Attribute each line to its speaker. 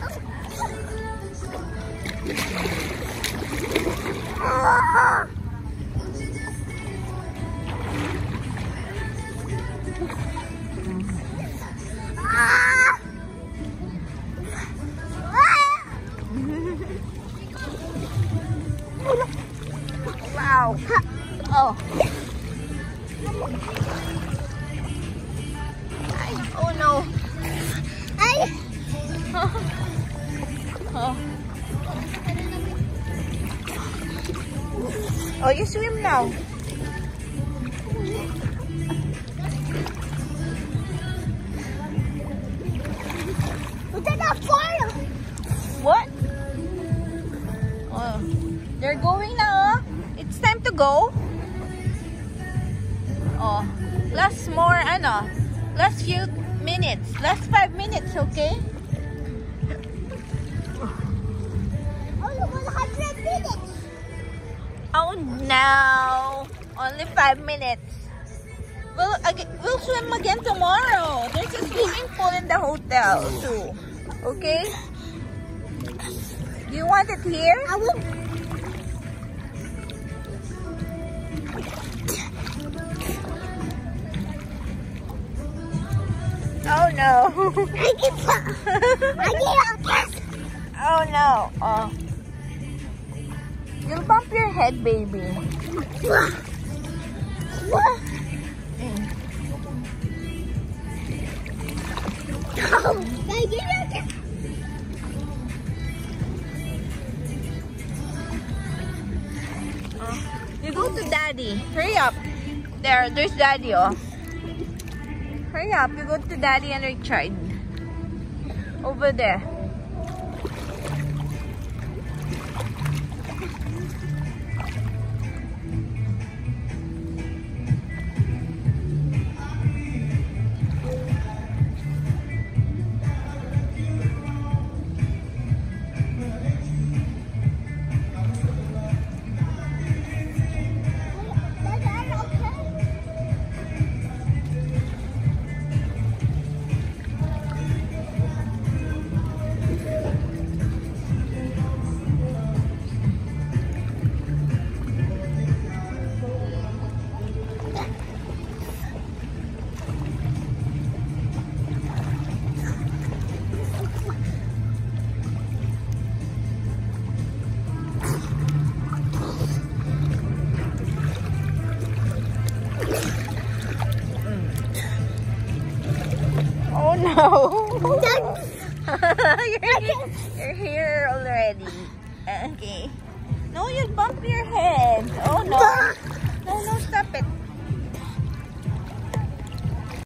Speaker 1: Wow. Oh. Oh no. Oh. Oh, you swim now. What? Oh, they're going now. It's time to go. Oh, last more, last few minutes. Last 5 minutes, okay? Oh no, only 5 minutes. We'll swim again tomorrow. There's a swimming pool in the hotel too. Okay? Do you want it here?
Speaker 2: I will.
Speaker 1: Oh no.
Speaker 2: I get
Speaker 1: Oh no. Oh. You'll bump your head, baby. You go to daddy. Hurry up. There's daddy, oh. Hurry up. You go to daddy and Richard. Over there. Oh no! you're here already. Okay. No, you'll bump your